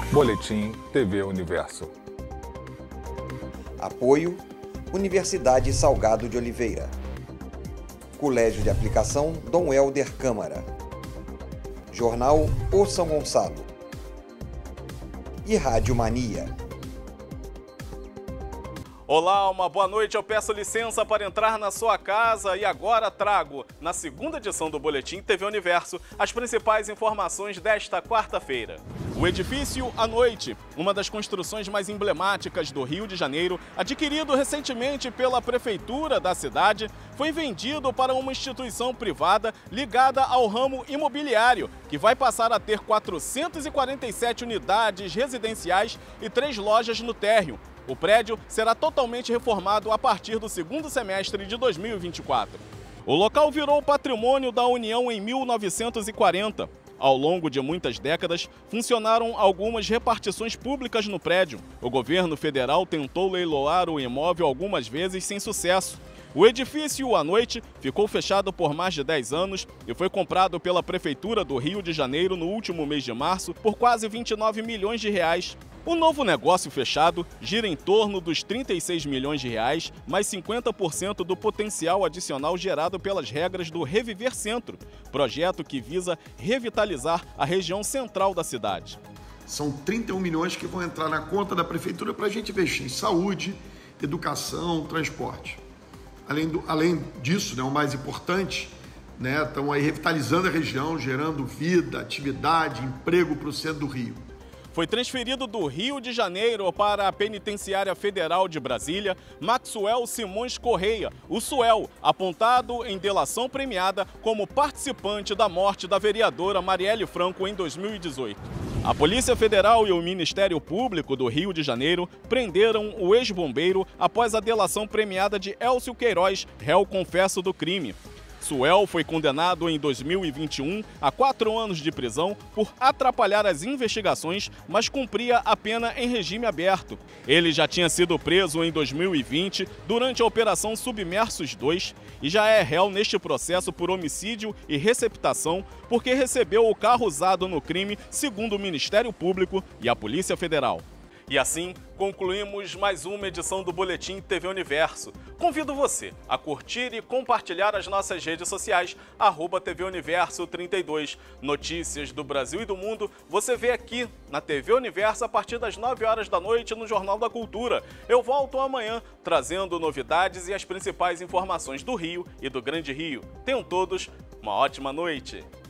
Boletim TV Universo. Apoio: Universidade Salgado de Oliveira, Colégio de Aplicação Dom Helder Câmara, Jornal O São Gonçalo e Rádio Mania. Olá, uma boa noite. Eu peço licença para entrar na sua casa e agora trago, na segunda edição do Boletim TV Universo, as principais informações desta quarta-feira. O edifício à noite, uma das construções mais emblemáticas do Rio de Janeiro, adquirido recentemente pela prefeitura da cidade, foi vendido para uma instituição privada ligada ao ramo imobiliário, que vai passar a ter 447 unidades residenciais e 3 lojas no térreo. O prédio será totalmente reformado a partir do segundo semestre de 2024. O local virou patrimônio da União em 1940. Ao longo de muitas décadas, funcionaram algumas repartições públicas no prédio. O governo federal tentou leiloar o imóvel algumas vezes sem sucesso. O edifício à noite ficou fechado por mais de 10 anos e foi comprado pela Prefeitura do Rio de Janeiro no último mês de março por quase 29 milhões de reais. O novo negócio fechado gira em torno dos 36 milhões de reais, mais 50% do potencial adicional gerado pelas regras do Reviver Centro, projeto que visa revitalizar a região central da cidade. São 31 milhões que vão entrar na conta da Prefeitura para a gente investir em saúde, educação, transporte. Além disso, o mais importante, estão aí revitalizando a região, gerando vida, atividade, emprego para o centro do Rio. Foi transferido do Rio de Janeiro para a Penitenciária Federal de Brasília Maxwell Simões Correia, o Suel, apontado em delação premiada como participante da morte da vereadora Marielle Franco em 2018. A Polícia Federal e o Ministério Público do Rio de Janeiro prenderam o ex-bombeiro após a delação premiada de Elcio Queiroz, réu confesso do crime. Suel foi condenado em 2021 a 4 anos de prisão por atrapalhar as investigações, mas cumpria a pena em regime aberto. Ele já tinha sido preso em 2020 durante a Operação Submersos 2 e já é réu neste processo por homicídio e receptação porque recebeu o carro usado no crime, segundo o Ministério Público e a Polícia Federal. E assim, concluímos mais uma edição do Boletim TV Universo. Convido você a curtir e compartilhar as nossas redes sociais, @TV Universo 32. Notícias do Brasil e do mundo você vê aqui na TV Universo a partir das 9 horas da noite no Jornal da Cultura. Eu volto amanhã trazendo novidades e as principais informações do Rio e do Grande Rio. Tenham todos uma ótima noite.